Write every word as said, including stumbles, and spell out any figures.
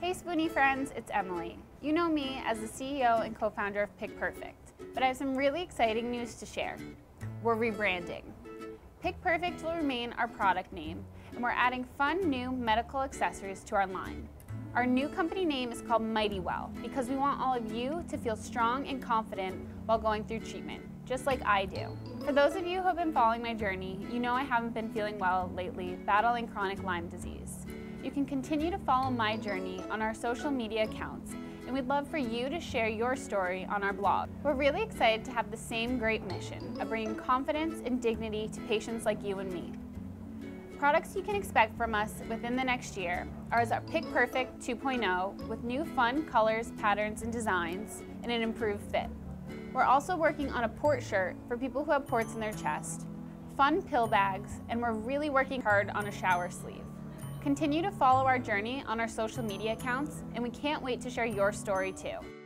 Hey Spoonie friends, it's Emily. You know me as the C E O and co-founder of PicPerfect, but I have some really exciting news to share. We're rebranding. PicPerfect will remain our product name, and we're adding fun new medical accessories to our line. Our new company name is called MightyWell because we want all of you to feel strong and confident while going through treatment, just like I do. For those of you who have been following my journey, you know I haven't been feeling well lately, battling chronic Lyme disease. You can continue to follow my journey on our social media accounts, and we'd love for you to share your story on our blog. We're really excited to have the same great mission of bringing confidence and dignity to patients like you and me. Products you can expect from us within the next year are our PicPerfect two point oh with new fun colors, patterns, and designs, and an improved fit. We're also working on a port shirt for people who have ports in their chest, fun pill bags, and we're really working hard on a shower sleeve. Continue to follow our journey on our social media accounts, and we can't wait to share your story too.